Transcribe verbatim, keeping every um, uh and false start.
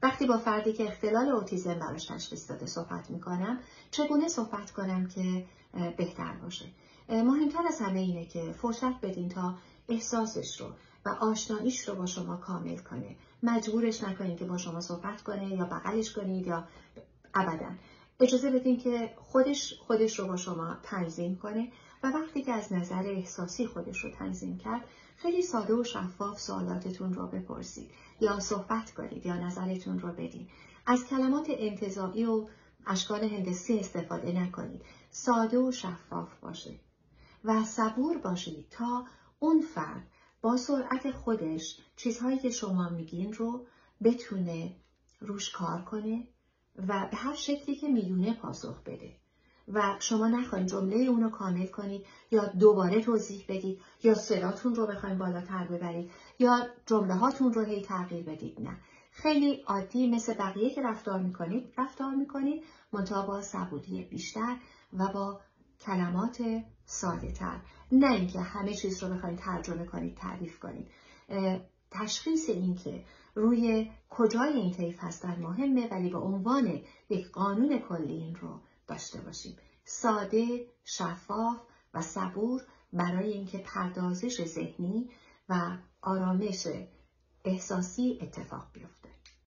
وقتی با فردی که اختلال اوتیسم براش تشخیص داده صحبت میکنم، چگونه صحبت کنم که بهتر باشه؟ مهمتر از همه اینه که فرصت بدین تا احساسش رو و آشناییش رو با شما کامل کنه. مجبورش نکنید که با شما صحبت کنه یا بغلش کنید یا ابداً. اجازه بدین که خودش خودش رو با شما تنظیم کنه و وقتی که از نظر احساسی خودش رو تنظیم کرد، خیلی ساده و شفاف سوالاتتون رو بپرسید یا صحبت کنید یا نظرتون رو بدین. از کلمات انتزاعی و اشکال هندسی استفاده نکنید. ساده و شفاف باشه و صبور باشید تا اون فرد با سرعت خودش چیزهایی که شما میگین رو بتونه روش کار کنه و به هر شکلی که میدونه پاسخ بده و شما نخواهید جمله اونو کامل کنید یا دوباره توضیح بدید یا صداتون رو بخواید بالاتر ببرید یا جمله هاتون رو هی تغییر بدید. نه، خیلی عادی مثل بقیه که رفتار میکنید رفتار میکنید، منتها با صبوری بیشتر و با کلمات ساده تر. نه اینکه همه چیز رو بخواید ترجمه کنید، تعریف کنید. تشخیص این که روی کجای این طیف هستن مهمه، ولی به عنوان یک قانون کلی این رو داشته باشیم. ساده، شفاف و صبور برای اینکه پردازش ذهنی و آرامش احساسی اتفاق بیفته.